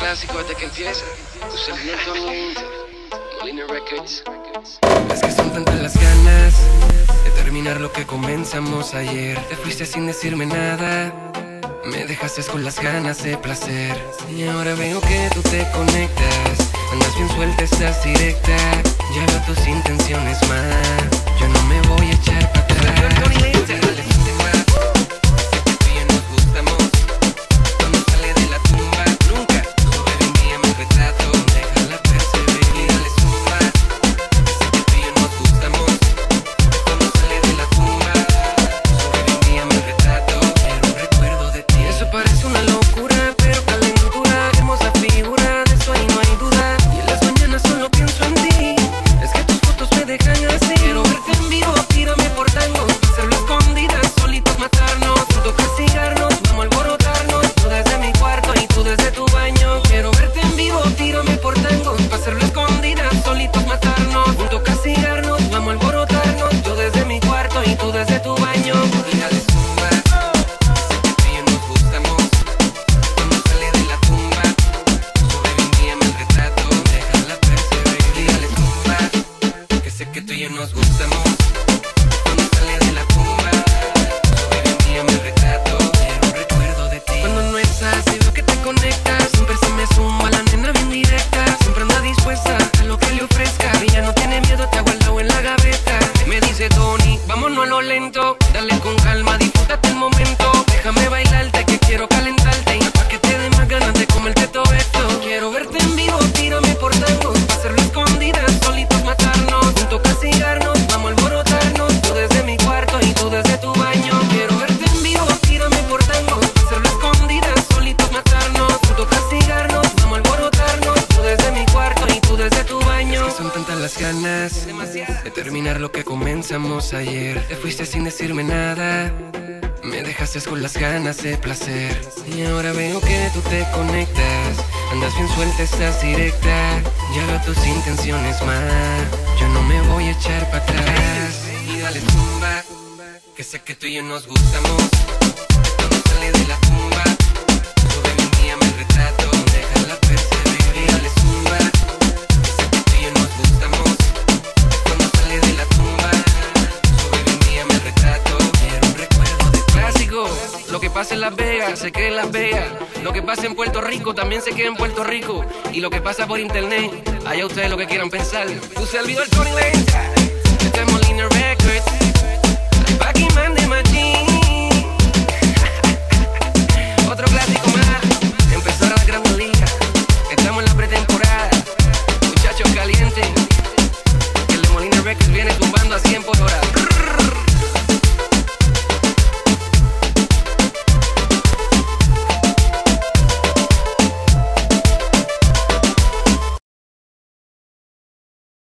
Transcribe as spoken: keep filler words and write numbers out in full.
clásico desde que empieza. Usa el Tony Molina Records. Es que son tantas las ganas de terminar lo que comenzamos ayer. Te fuiste sin decirme nada, me dejaste con las ganas de placer. Y ahora veo que tú te conectas, andas bien suelta, estás directa. Ya veo tus intenciones más, yo no me voy a echar para atrás. Nos gustamos cuando sale de la tumba. Sobre un día me retrato, quiero un recuerdo de ti. Cuando no estás, veo que te conectas. Siempre se me suma la nena bien directa. Siempre anda dispuesta a lo que le ofrezca. Ella no tiene miedo, te ha guardado en la gaveta. Me dice Tony, vámonos a lo lento. Dale con calma, disfrútate el momento. Déjame bailarte que quiero calentarte. Y pa' que te dé más ganas de comerte todo esto. Quiero verte en vivo, tírame por tango. Pa' hacerlo escondidas, solitos matarnos. Junto castigarnos, vamos a alborotarnos. Tú desde mi cuarto y tú desde tu baño. Quiero verte en vivo, tírame por tango. Pa' hacerlo escondidas, solitos matarnos. Junto castigarnos, vamos a alborotarnos. Tú desde mi cuarto y tú desde tu baño. Es que son tantas las ganas de terminar lo que comenzamos ayer. Te fuiste sin decirme nada, me dejaste con las ganas de placer. Y ahora veo que tú te conectas, andas bien suelta, estás directa. Ya veo tus intenciones más, yo no me voy a echar para atrás. Y dale tumba, que sé que tú y yo nos gustamos. Cuando sale de la tumba, sobre mi día me retrato. Déjala percibir y dale tumba, que sé que tú y yo nos gustamos. Cuando sale de la tumba, sobre mi día me retrato. Quiero un recuerdo de clásico. Lo que pasa en Las Vegas, se queda en Las Vegas. Lo que pasa en Puerto Rico, también se queda en Puerto Rico. Y lo que pasa por internet, allá ustedes lo que quieran pensar. Tú se olvidó el Tony Lane, este es Molina Records.